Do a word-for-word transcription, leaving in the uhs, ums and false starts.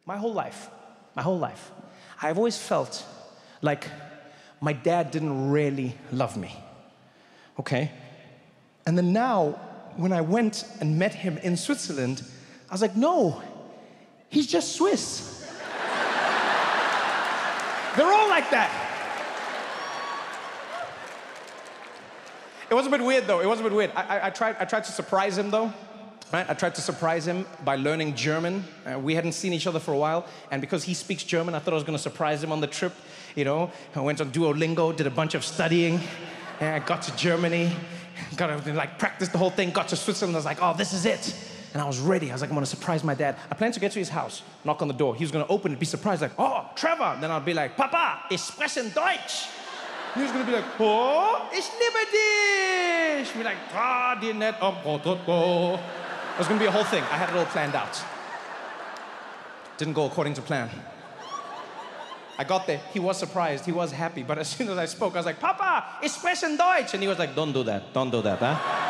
My whole life, my whole life, I've always felt like my dad didn't really love me, okay? And then now, when I went and met him in Switzerland, I was like, no, he's just Swiss. They're all like that. It was a bit weird, though. It was a bit weird. I, I, I, tried, I tried to surprise him, though. Right? I tried to surprise him by learning German. Uh, we hadn't seen each other for a while, and because he speaks German, I thought I was going to surprise him on the trip. You know, I went on Duolingo, did a bunch of studying, and I got to Germany, got to like practice the whole thing, got to Switzerland, I was like, oh, this is it. And I was ready. I was like, I'm going to surprise my dad. I planned to get to his house, knock on the door. He was going to open it, be surprised, like, oh, Trevor. Then I'd be like, Papa, ich spreche Deutsch. He was going to be like, oh, ich liebe dich. Be like, ah, die net am Protocol. It was going to be a whole thing. I had it all planned out. Didn't go according to plan. I got there. He was surprised. He was happy. But as soon as I spoke, I was like, Papa, ich spreche Deutsch. And he was like, don't do that. Don't do that, huh?